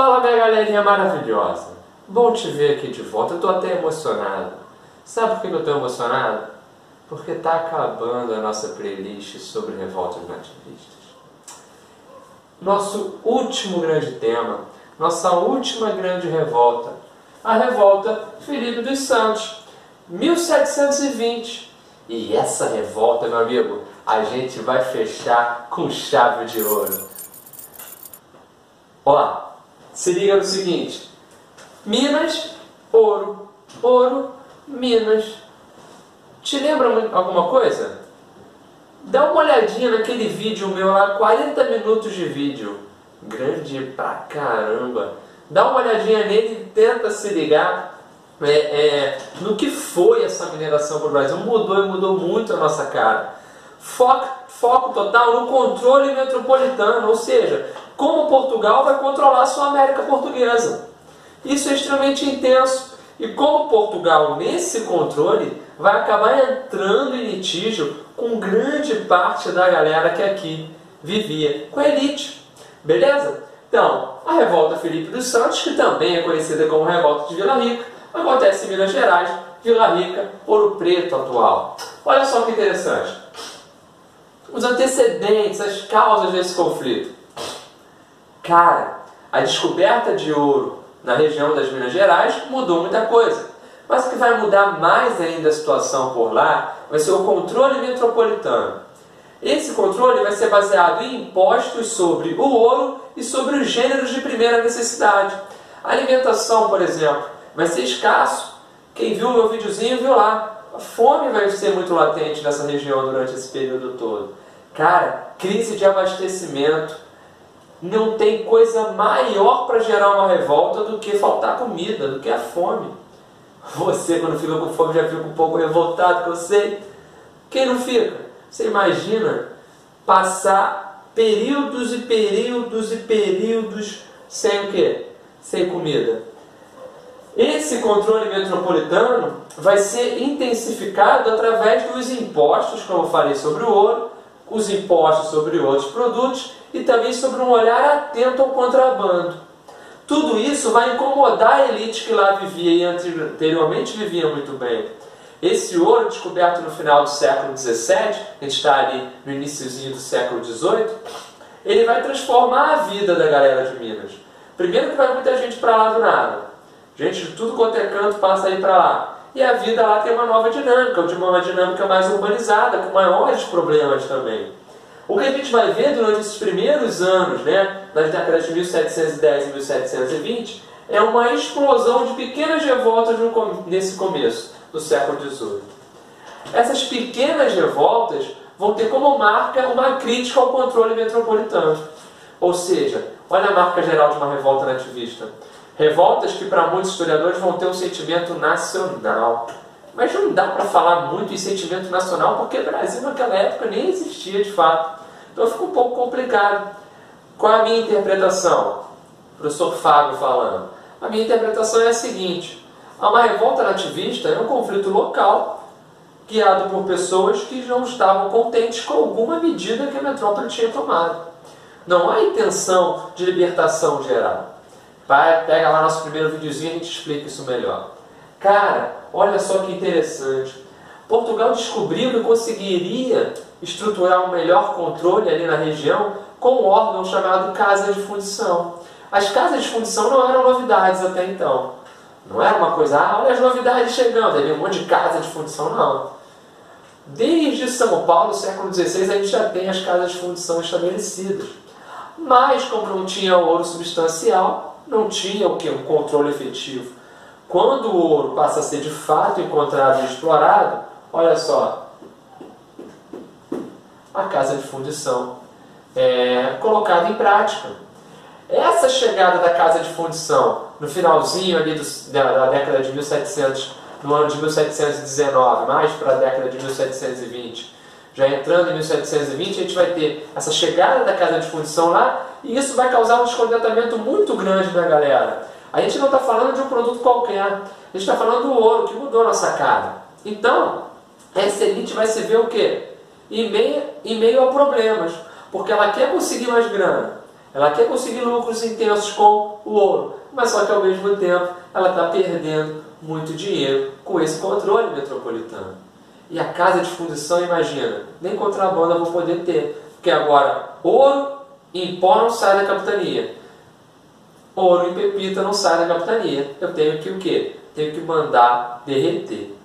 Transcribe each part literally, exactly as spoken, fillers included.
Fala, minha galerinha maravilhosa! Bom te ver aqui de volta, eu tô até emocionado. Sabe por que eu tô emocionado? Porque tá acabando a nossa playlist sobre revoltas nativistas. Nosso último grande tema, nossa última grande revolta, a revolta Filipe dos Santos, mil setecentos e vinte. E essa revolta, meu amigo, a gente vai fechar com chave de ouro. Ó, se liga no seguinte: Minas, ouro, ouro, Minas. Te lembra alguma coisa? Dá uma olhadinha naquele vídeo meu lá, quarenta minutos de vídeo. Grande pra caramba. Dá uma olhadinha nele e tenta se ligar é, é, no que foi essa mineração para o Brasil. Mudou e mudou muito a nossa cara. Foco, foco total no controle metropolitano, ou seja, como Portugal vai controlar a sua América Portuguesa. Isso é extremamente intenso. E como Portugal, nesse controle, vai acabar entrando em litígio com grande parte da galera que aqui vivia, com a elite. Beleza? Então, a revolta Filipe dos Santos, que também é conhecida como revolta de Vila Rica, acontece em Minas Gerais, Vila Rica, Ouro Preto atual. Olha só que interessante. Os antecedentes, as causas desse conflito. Cara, a descoberta de ouro na região das Minas Gerais mudou muita coisa. Mas o que vai mudar mais ainda a situação por lá vai ser o controle metropolitano. Esse controle vai ser baseado em impostos sobre o ouro e sobre os gêneros de primeira necessidade. A alimentação, por exemplo, vai ser escasso. Quem viu o meu videozinho viu lá. A fome vai ser muito latente nessa região durante esse período todo. Cara, crise de abastecimento. Não tem coisa maior para gerar uma revolta do que faltar comida, do que a fome. Você, quando fica com fome, já fica um pouco revoltado, que eu sei. Quem não fica? Você imagina passar períodos e períodos e períodos sem o quê? Sem comida. Esse controle metropolitano vai ser intensificado através dos impostos, como eu falei, sobre o ouro, os impostos sobre outros produtos e também sobre um olhar atento ao contrabando. Tudo isso vai incomodar a elite que lá vivia e anteriormente vivia muito bem. Esse ouro descoberto no final do século dezessete, a gente está ali no iniciozinho do século dezoito, ele vai transformar a vida da galera de Minas. Primeiro que vai muita gente para lá do nada. Gente de tudo quanto é canto passa aí para lá. E a vida lá tem uma nova dinâmica, uma dinâmica mais urbanizada, com maiores problemas também. O que a gente vai ver durante esses primeiros anos, né, nas décadas de mil setecentos e dez e mil setecentos e vinte, é uma explosão de pequenas revoltas no, nesse começo do século dezoito. Essas pequenas revoltas vão ter como marca uma crítica ao controle metropolitano. Ou seja, olha a marca geral de uma revolta nativista. Revoltas que para muitos historiadores vão ter um sentimento nacional. Mas não dá para falar muito em sentimento nacional porque o Brasil naquela época nem existia de fato. Então fica um pouco complicado. Qual é a minha interpretação? O professor Fábio falando. A minha interpretação é a seguinte: uma revolta nativista é um conflito local guiado por pessoas que não estavam contentes com alguma medida que a metrópole tinha tomado. Não há intenção de libertação geral. Pega lá nosso primeiro videozinho e a gente explica isso melhor. Cara, olha só que interessante. Portugal descobriu que conseguiria estruturar um melhor controle ali na região com um órgão chamado Casa de Fundição. As casas de fundição não eram novidades até então. Não era uma coisa, ah, olha as novidades chegando, aí um monte de casa de fundição, não. Desde São Paulo, século dezesseis, a gente já tem as casas de fundição estabelecidas. Mas, como não tinha ouro substancial, não tinha o que? Um controle efetivo. Quando o ouro passa a ser de fato encontrado e explorado, olha só, a casa de fundição é colocada em prática. Essa chegada da casa de fundição no finalzinho ali do, da, da década de mil e setecentos, no ano de mil setecentos e dezenove, mais para a década de mil setecentos e vinte, já entrando em mil setecentos e vinte, a gente vai ter essa chegada da casa de fundição lá, e isso vai causar um descontentamento muito grande na galera. A gente não está falando de um produto qualquer, a gente está falando do ouro, que mudou a nossa cara. Então, essa elite vai se ver o quê? Em meio, em meio a problemas, porque ela quer conseguir mais grana, Ela quer conseguir lucros intensos com o ouro, mas só que ao mesmo tempo ela está perdendo muito dinheiro com esse controle metropolitano. E a casa de fundição, imagina, nem contrabando eu vou poder ter, porque agora ouro em pó não sai da capitania, ouro em pepita não sai da capitania. Eu tenho que o quê? Tenho que mandar derreter.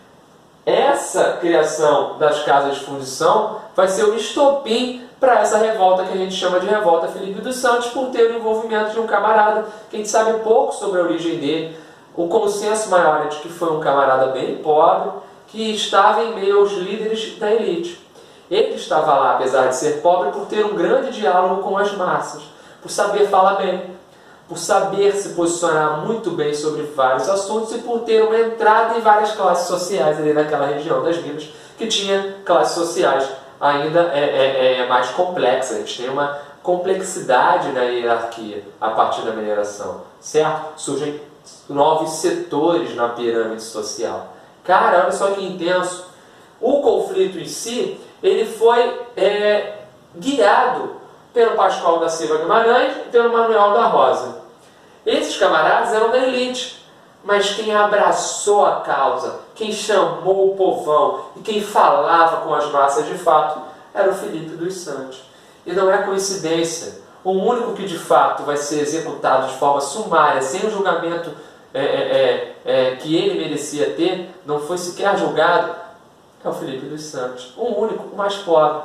Essa criação das casas de fundição vai ser o estopim para essa revolta que a gente chama de revolta Felipe dos Santos, por ter o envolvimento de um camarada que a gente sabe pouco sobre a origem dele. O consenso maior é de que foi um camarada bem pobre, que estava em meio aos líderes da elite. Ele estava lá, apesar de ser pobre, por ter um grande diálogo com as massas, por saber falar bem, por saber se posicionar muito bem sobre vários assuntos e por ter uma entrada em várias classes sociais ali naquela região das Minas, que tinha classes sociais ainda é, é, é mais complexas. A gente tem uma complexidade na hierarquia a partir da mineração, certo? Surgem novos setores na pirâmide social. Cara, olha só que intenso. O conflito em si, ele foi é, guiado pelo Pascoal da Silva Guimarães e pelo Manuel da Rosa. Esses camaradas eram da elite, mas quem abraçou a causa, quem chamou o povão e quem falava com as massas de fato, era o Felipe dos Santos. E não é coincidência. O único que de fato vai ser executado de forma sumária, sem o julgamento é, é, é, que ele merecia ter, não foi sequer julgado, é o Felipe dos Santos. O único, o mais pobre.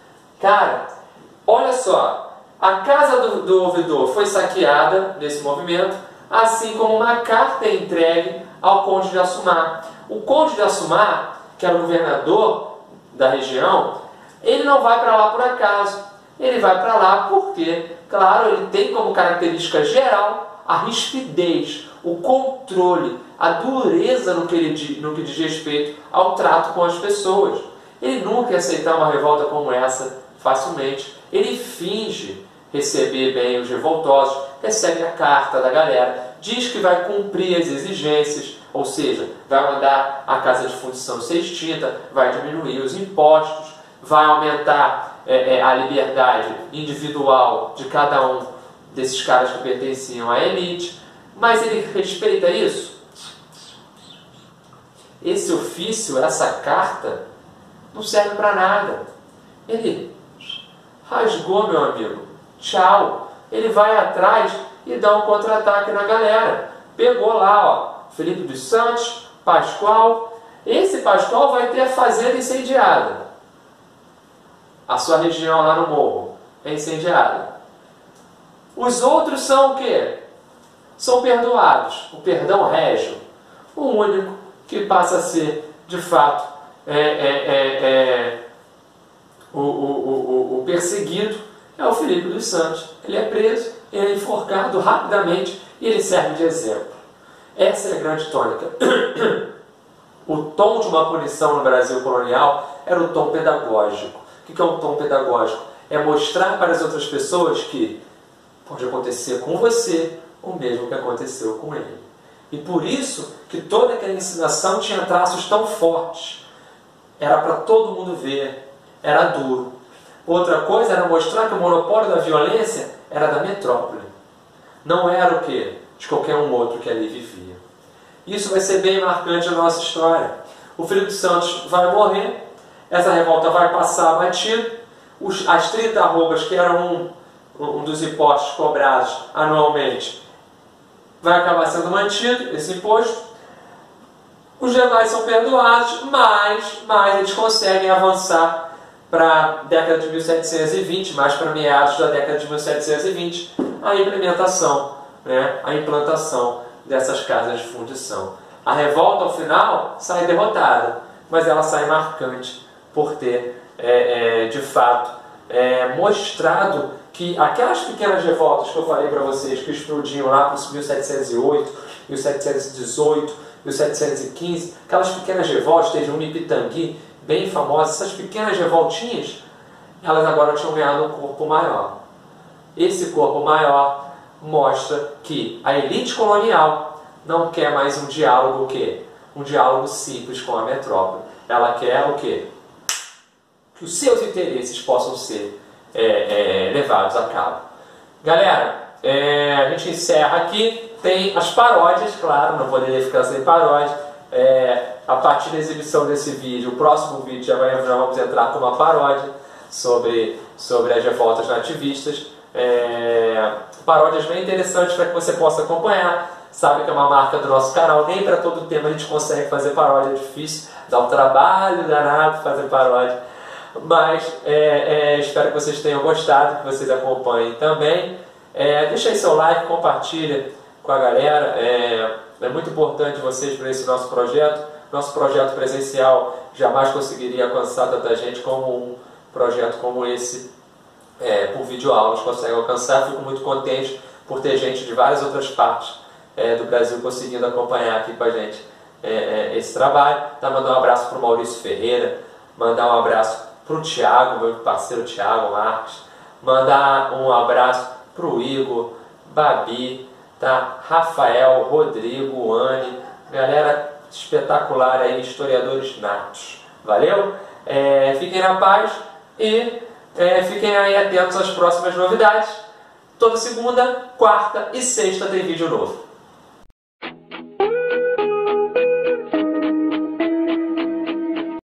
Cara, olha só, a casa do, do ouvidor foi saqueada nesse movimento, assim como uma carta é entregue ao Conde de Assumar. O Conde de Assumar, que era o governador da região, ele não vai para lá por acaso. Ele vai para lá porque, claro, ele tem como característica geral a rispidez, o controle, a dureza no que, ele, no que diz respeito ao trato com as pessoas. Ele nunca ia aceitar uma revolta como essa facilmente. Ele finge receber bem os revoltosos, recebe a carta da galera, diz que vai cumprir as exigências, ou seja, vai mandar a casa de fundição ser extinta, vai diminuir os impostos, vai aumentar é, é, a liberdade individual de cada um desses caras que pertenciam à elite. Mas ele respeita isso? Esse ofício, essa carta, não serve para nada. Ele rasgou, meu amigo. Tchau. Ele vai atrás e dá um contra-ataque na galera. Pegou lá, ó, Felipe dos Santos, Pascoal. Esse Pascoal vai ter a fazenda incendiada. A sua região lá no morro é incendiada. Os outros são o quê? São perdoados. O perdão régio. O único que passa a ser, de fato, é, é, é, é, o, o, o, o perseguido é o Felipe dos Santos. Ele é preso, ele é enforcado rapidamente e ele serve de exemplo. Essa é a grande tônica. O tom de uma punição no Brasil colonial era o tom pedagógico. O que é um tom pedagógico? É mostrar para as outras pessoas que pode acontecer com você o mesmo que aconteceu com ele. E por isso que toda aquela ensinação tinha traços tão fortes. Era para todo mundo ver, era duro. Outra coisa era mostrar que o monopólio da violência era da metrópole. Não era o quê? De qualquer um outro que ali vivia. Isso vai ser bem marcante na nossa história. O Felipe dos Santos vai morrer, essa revolta vai passar batido, os, as trinta arrobas, que eram um, um dos impostos cobrados anualmente, vai acabar sendo mantido, esse imposto. Os demais são perdoados, mas, mas eles conseguem avançar para a década de mil setecentos e vinte, mais para meados da década de mil setecentos e vinte, a implementação, né, a implantação dessas casas de fundição. A revolta, ao final, sai derrotada, mas ela sai marcante por ter, é, é, de fato, é, mostrado que aquelas pequenas revoltas que eu falei para vocês, que explodiam lá para mil setecentos e oito, mil setecentos e dezoito, mil setecentos e quinze, aquelas pequenas revoltas, teve uma em Pitangui, bem famosa, essas pequenas revoltinhas, elas agora tinham ganhado um corpo maior. Esse corpo maior mostra que a elite colonial não quer mais um diálogo o quê? Um diálogo simples com a metrópole. Ela quer o quê? Que os seus interesses possam ser é, é, levados a cabo. Galera, é, a gente encerra aqui. Tem as paródias, claro, não poderia ficar sem paródia. É, a partir da exibição desse vídeo, o próximo vídeo já, vai, já vamos entrar com uma paródia sobre, sobre as revoltas nativistas. É, paródias bem interessantes para que você possa acompanhar. Sabe que é uma marca do nosso canal, nem para todo tema a gente consegue fazer paródia, é difícil, dá um trabalho danado fazer paródia. Mas é, é, espero que vocês tenham gostado, que vocês acompanhem também. É, deixa aí seu like, compartilha com a galera. É, é muito importante vocês para esse nosso projeto. Nosso projeto presencial jamais conseguiria alcançar tanta gente como um projeto como esse, é, por videoaulas, consegue alcançar. Fico muito contente por ter gente de várias outras partes é, do Brasil conseguindo acompanhar aqui com a gente é, é, esse trabalho. Tá, mandar um abraço para o Maurício Ferreira, mandar um abraço para o Thiago, meu parceiro Thiago Marques, mandar um abraço para o Igor, Babi, tá? Rafael, Rodrigo, Anne, galera espetacular aí, historiadores natos. Valeu? É, fiquem na paz e é, fiquem aí atentos às próximas novidades. Toda segunda, quarta e sexta tem vídeo novo.